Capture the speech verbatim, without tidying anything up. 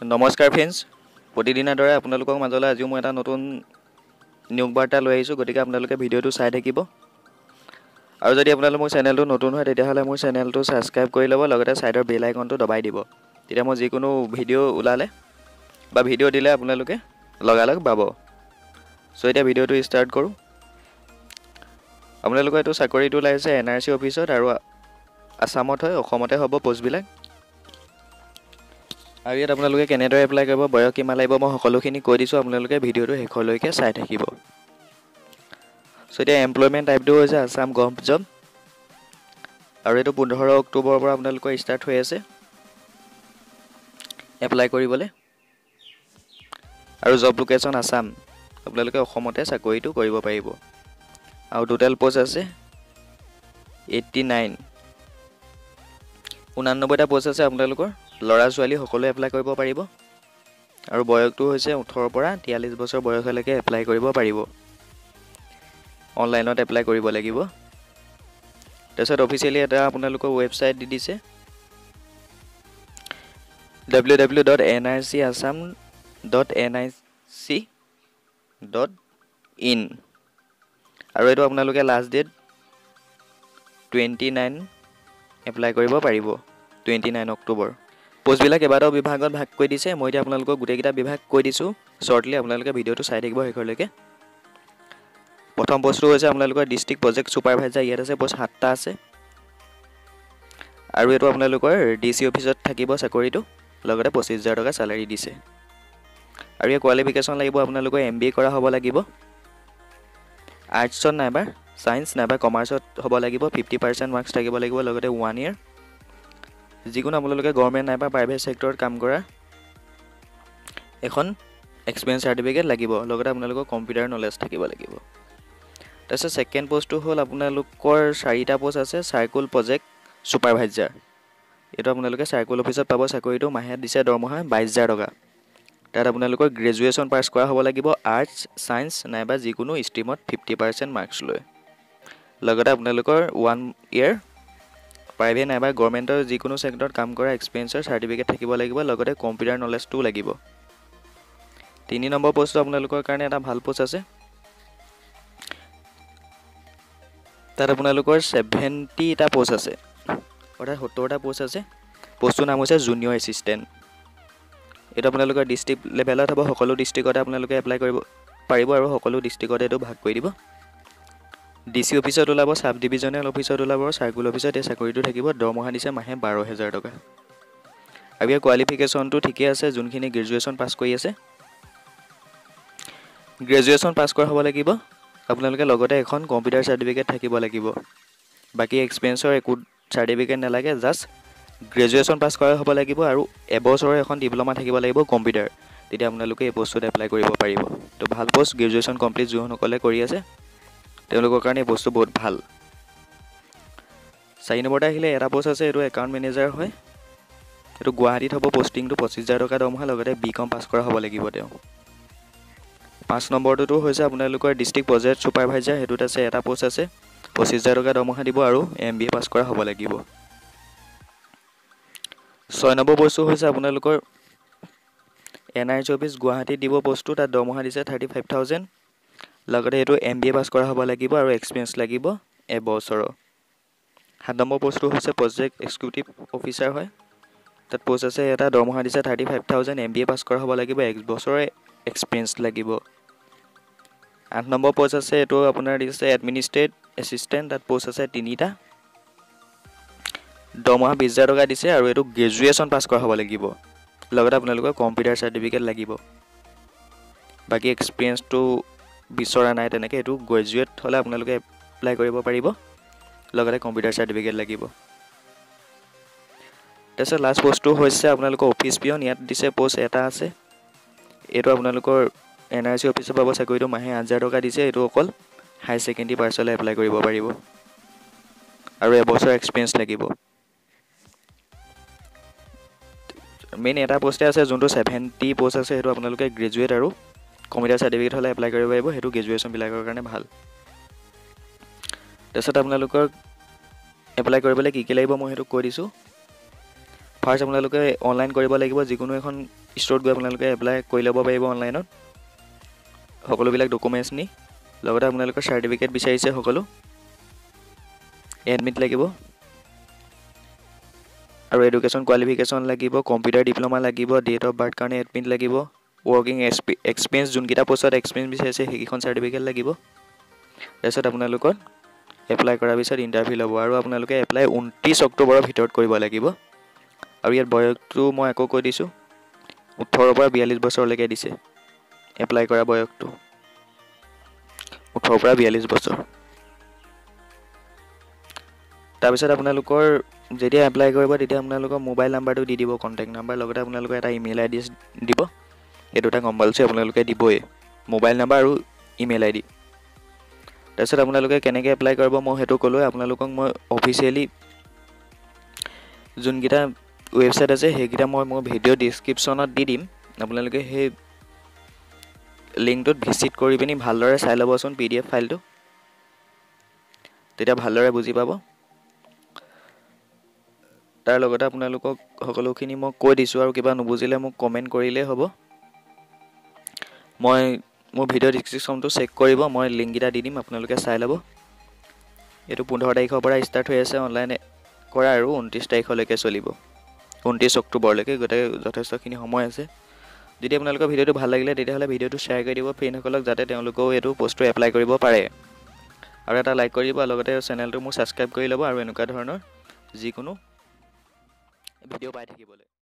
নমস্কাৰ ফ্ৰেণ্ডছ, প্ৰতিদিনৰ দৰে আপোনালোকৰ মাজলৈ আজিও মই এটা নতুন নিয়োগ বাৰ্তা লৈ আহিছোঁ। গতিকে আপোনালোকে ভিডিঅ'টো চাই থাকিব। আৰু যদি আপোনালোক মোৰ চেনেলটো নতুন হয় তেতিয়াহ'লে মোৰ চেনেলটো ছাবস্ক্ৰাইব কৰি ল'ব, লগতে ছাইডৰ বেল আইকনটো দবাই দিব। তেতিয়া মই যিকোনো ভিডিঅ' ওলালে বা ভিডিঅ' দিলে আপোনালোকে লগালগ পাব। চ' এতিয়া ভিডিঅ'টো ষ্টাৰ্ট কৰোঁ। আপোনালোকৰ এইটো চাকৰিটো ওলাইছে এন আৰ চি অফিচত আৰু আছামত হয়, অসমতে হ'ব পোষ্টবিলাক। আৰু ইয়াত আপোনালোকে কেনেদৰে এপ্লাই কৰিব, বয়স কিমান লাগিব, মই সকলোখিনি কৈ দিছোঁ। আপোনালোকে ভিডিঅ'টো শেষলৈকে চাই থাকিব। চ' এতিয়া এমপ্লয়মেণ্ট টাইপটো হৈছে আছাম গভট জব, আৰু এইটো পোন্ধৰ অক্টোবৰৰ পৰা আপোনালোকৰ ষ্টাৰ্ট হৈ আছে এপ্লাই কৰিবলৈ। আৰু জব লোকেশ্যন আছাম, আপোনালোকে অসমতে চাকৰিটো কৰিব পাৰিব। আৰু টোটেল পোষ্ট আছে এইট্টি নাইন ঊনানব্বৈটা পোষ্ট আছে আপোনালোকৰ। ল'ৰা ছোৱালী সকলোৱে এপ্লাই কৰিব পাৰিব। আৰু বয়সটো হৈছে ওঠৰৰ পৰা তিয়াল্লিছ বছৰ বয়সলৈকে এপ্লাই কৰিব পাৰিব। অনলাইনত এপ্লাই কৰিব লাগিব। তাৰপিছত অফিচিয়েলি এটা আপোনালোকৰ ৱেবছাইট দি দিছে, W W dot N R C Assam dot N I C dot in. আৰু এইটো আপোনালোকে last date twenty nine apply কৰিব পাৰিব, টুৱেণ্টি নাইন অক্টোবৰ। পোষ্টবিলাক কেইবাটাও বিভাগত ভাগ কৰি দিছে। মই এতিয়া আপোনালোকক গোটেইকেইটা বিভাগ কৈ দিছোঁ শ্বৰ্টলি। আপোনালোকে ভিডিঅ'টো চাই থাকিব শেষলৈকে। প্ৰথম পোষ্টটো হৈছে আপোনালোকৰ ডিষ্ট্ৰিক্ট প্ৰজেক্ট ছুপাৰভাইজাৰ। ইয়াত আছে পোষ্ট সাতটা আছে। আৰু এইটো আপোনালোকৰ ডি চি অফিচত থাকিব চাকৰিটো, লগতে পঁচিছ হাজাৰ টকা চেলাৰী দিছে। আৰু ইয়াৰ কোৱালিফিকেশ্যন লাগিব আপোনালোকৰ এম বি এ কৰা হ'ব লাগিব, আৰ্টছত নাইবা ছায়েন্স নাইবা কমাৰ্চত হ'ব লাগিব, ফিফটি পাৰ্চেণ্ট মাৰ্কছ থাকিব লাগিব, লগতে ওৱান ইয়েৰ যিকোনো আপোনালোকে গভৰ্ণমেণ্ট নাইবা প্ৰাইভেট ছেক্টৰত কাম কৰা এখন এক্সপিৰিয়েঞ্চ চাৰ্টিফিকেট লাগিব, লগতে আপোনালোকৰ কম্পিউটাৰ নলেজ থাকিব লাগিব। তাৰপিছত ছেকেণ্ড পোষ্টটো হ'ল আপোনালোকৰ চাৰিটা পোষ্ট আছে চাৰ্কুল প্ৰজেক্ট ছুপাৰভাইজাৰ। এইটো আপোনালোকে চাৰ্কুল অফিচত পাব চাকৰিটো। মাহে দিছে দৰমহা বাইছ হাজাৰ টকা। তাত আপোনালোকৰ গ্ৰেজুৱেশ্যন পাছ কৰা হ'ব লাগিব, আৰ্টছ ছায়েন্স নাইবা যিকোনো ষ্ট্ৰীমত ফিফটি পাৰ্চেণ্ট মাৰ্কছ লৈ। লগতে আপোনালোকৰ ওৱান ইয়েৰ প্ৰাইভেট নাইবা গভৰ্ণমেণ্টৰ যিকোনো ছেক্টৰত কাম কৰা এক্সপিৰিয়েঞ্চৰ চাৰ্টিফিকেট থাকিব লাগিব, লগতে কম্পিউটাৰ নলেজটোও লাগিব। তিনি নম্বৰ পোষ্টটো আপোনালোকৰ কাৰণে এটা ভাল পোষ্ট আছে। তাত আপোনালোকৰ ছেভেণ্টিটা পোষ্ট আছে, অৰ্থাৎ সত্তৰটা পোষ্ট আছে। পোষ্টটোৰ নাম হৈছে জুনিয়ৰ এছিষ্টেণ্ট। এইটো আপোনালোকৰ ডিষ্ট্ৰিক্ট লেভেলত হ'ব। সকলো ডিষ্ট্ৰিক্টতে আপোনালোকে এপ্লাই কৰিব পাৰিব, আৰু সকলো ডিষ্ট্ৰিক্টতে এইটো ভাগ কৰি দিব। ডি চি অফিচত ওলাব, ছাব ডিভিজনেল অফিচত ওলাব, চাৰ্কুল অফিচত এই চাকৰিটো থাকিব। দৰমহা দিছে মাহে বাৰ হেজাৰ টকা। আৰু ইয়াৰ কোৱালিফিকেশ্যনটো ঠিকে আছে, যোনখিনি গ্ৰেজুৱেশ্যন পাছ কৰি আছে। গ্ৰেজুৱেশ্যন পাছ কৰা হ'ব লাগিব আপোনালোকে, লগতে এখন কম্পিউটাৰ চাৰ্টিফিকেট থাকিব লাগিব। বাকী এক্সপিৰিয়েঞ্চৰ একো চাৰ্টিফিকেট নালাগে, জাষ্ট গ্ৰেজুৱেশ্যন পাছ কৰা হ'ব লাগিব আৰু এবছৰৰ এখন ডিপ্ল'মা থাকিব লাগিব কম্পিউটাৰ। তেতিয়া আপোনালোকে এই পোষ্টটোত এপ্লাই কৰিব পাৰিব। তো ভাল পোষ্ট, গ্ৰেজুৱেশ্যন কমপ্লিট যোনসকলে কৰি আছে তেওঁলোকৰ কাৰণে এই পোষ্টটো বহুত ভাল। চাৰি নম্বৰতে আহিলে এটা পোষ্ট আছে, এইটো একাউণ্ট মেনেজাৰ হয়। এইটো গুৱাহাটীত হ'ব পষ্টিংটো, পঁচিছ হাজাৰ টকা দৰমহা, লগতে বি কম পাছ কৰা হ'ব লাগিব তেওঁ। পাঁচ নম্বৰটোতো হৈছে আপোনালোকৰ ডিষ্ট্ৰিক্ট প্ৰজেক্ট ছুপাৰভাইজাৰ। সেইটোত আছে এটা পোষ্ট আছে, পঁচিছ হাজাৰ টকা দৰমহা দিব আৰু এম বি এ পাছ কৰা হ'ব লাগিব। ছয় নম্বৰ পোষ্টটো হৈছে আপোনালোকৰ এন আৰ চি অফিচ গুৱাহাটীত দিব পোষ্টটো। তাত দৰমহা দিছে থাৰ্টি ফাইভ থাউজেণ্ড, লগতে এইটো এম বি এ পাছ কৰা হ'ব লাগিব আৰু এক্সপিৰিয়েঞ্চ লাগিব এবছৰৰ। সাত নম্বৰ পোষ্টটো হৈছে প্ৰজেক্ট এক্সিকিউটিভ অফিচাৰ হয়। তাত পোষ্ট আছে এটা, দৰমহা দিছে thirty five thousand, M B A pass কৰা হ'ব লাগিব, এক বছৰৰ এক্সপিৰিয়েঞ্চ লাগিব। আঠ নম্বৰ পোষ্ট আছে, এইটো আপোনাৰ দিছে এডমিনিষ্ট্ৰেট এছিষ্টেণ্ট। তাত পোষ্ট আছে তিনিটা, দৰমহা বিছ হাজাৰ টকা দিছে, আৰু এইটো গ্ৰেজুৱেশ্যন পাছ কৰা হ'ব লাগিব, লগতে আপোনালোকৰ কম্পিউটাৰ চাৰ্টিফিকেট লাগিব। বাকী এক্সপিৰিয়েঞ্চটো বিচৰা নাই তেনেকৈ, এইটো গ্ৰেজুৱেট হ'লে আপোনালোকে এপ্লাই কৰিব পাৰিব, লগতে কম্পিউটাৰ চাৰ্টিফিকেট লাগিব। তাৰপিছত লাষ্ট পোষ্টটো হৈছে আপোনালোকৰ অফিচ পিয়ন। ইয়াত দিছে পোষ্ট এটা আছে, এইটো আপোনালোকৰ এন আৰ চি অফিচত পাব চাকৰিটো। মাহে আঠ হাজাৰ টকা দিছে। এইটো অকল হাই ছেকেণ্ডেৰী পাছলৈ এপ্লাই কৰিব পাৰিব, আৰু এবছৰ এক্সপিৰিয়েঞ্চ লাগিব। মেইন এটা পোষ্টে আছে যোনটো ছেভেণ্টি পোষ্ট আছে, সেইটো আপোনালোকে গ্ৰেজুৱেট আৰু কম্পিউটাৰ চাৰ্টিফিকেট হ'লে এপ্লাই কৰিব পাৰিব। সেইটো গ্ৰেজুৱেশ্যনবিলাকৰ কাৰণে ভাল। তাৰপিছত আপোনালোকৰ এপ্লাই কৰিবলৈ কি কি লাগিব মই সেইটো কৈ দিছোঁ। ফাৰ্ষ্ট আপোনালোকে অনলাইন কৰিব লাগিব যিকোনো এখন ষ্ট'ৰত গৈ আপোনালোকে এপ্লাই কৰি ল'ব পাৰিব অনলাইনত সকলোবিলাক ডকুমেণ্টছ নি লগতে আপোনালোকৰ চাৰ্টিফিকেট বিচাৰিছে সকলো এডমিট লাগিব আৰু এডুকেশ্যন কোৱালিফিকেশ্যন লাগিব কম্পিউটাৰ ডিপ্ল'মা লাগিব ডেট অফ বাৰ্থ কাৰণে এডমিট লাগিব ৱৰ্কিং এক্সপিৰিয়েঞ্চ যোনকেইটা পোষ্টত এক্সপিৰিয়েঞ্চ বিচাৰিছে সেইকেইখন চাৰ্টিফিকেট লাগিব তাৰপিছত আপোনালোকৰ এপ্লাই কৰাৰ পিছত ইণ্টাৰভিউ ল'ব আৰু আপোনালোকে এপ্লাই ঊনত্ৰিছ অক্টোবৰৰ ভিতৰত কৰিব লাগিব আৰু ইয়াত বয়সটো মই আকৌ কৈ দিছোঁ ওঠৰৰ পৰা বিয়াল্লিছ বছৰলৈকে দিছে এপ্লাই কৰা বয়সটো ওঠৰৰ পৰা বিয়াল্লিছ বছৰ তাৰপিছত আপোনালোকৰ যেতিয়া এপ্লাই কৰিব তেতিয়া আপোনালোকৰ মোবাইল নাম্বাৰটো দি দিব কণ্টেক্ট নাম্বাৰ লগতে আপোনালোকৰ এটা ইমেইল আই ডি দিব এই দুটা কম্পালচৰি আপোনালোকে দিবই মোবাইল নাম্বাৰ আৰু ইমেইল আই ডি তাৰপিছত আপোনালোকে কেনেকৈ এপ্লাই কৰিব মই সেইটো ক'লোৱে আপোনালোকক মই অফিচিয়েলি যোনকেইটা ৱেবছাইট আছে সেইকেইটা মই মোৰ ভিডিঅ' ডিছক্ৰিপশ্যনত দি দিম আপোনালোকে সেই লিংকটোত ভিজিট কৰি পিনি ভালদৰে চাই ল'বচোন পি ডি এফ ফাইলটো তেতিয়া ভালদৰে বুজি পাব তাৰ লগতে আপোনালোকক সকলোখিনি মই কৈ দিছোঁ আৰু কিবা নুবুজিলে মোক কমেণ্ট কৰিলেই হ'ব মই মোৰ ভিডিঅ' ডিছক্ৰিপশ্যনটো চেক কৰিব মই লিংককেইটা দি দিম আপোনালোকে চাই ল'ব এইটো পোন্ধৰ তাৰিখৰ পৰা ষ্টাৰ্ট হৈ আছে অনলাইন কৰা আৰু ঊনত্ৰিছ তাৰিখলৈকে চলিব ঊনত্ৰিছ অক্টোবৰলৈকে গোটেই যথেষ্টখিনি সময় আছে যদি আপোনালোকৰ ভিডিঅ'টো ভাল লাগিলে তেতিয়াহ'লে ভিডিঅ'টো শ্বেয়াৰ কৰি দিব ফ্ৰেণ্ডসকলক যাতে তেওঁলোকেও এইটো পষ্টটো এপ্লাই কৰিব পাৰে আৰু এটা লাইক কৰি দিব আৰু লগতে চেনেলটো মোক ছাবস্ক্ৰাইব কৰি ল'ব আৰু এনেকুৱা ধৰণৰ যিকোনো ভিডিঅ' পাই থাকিবলৈ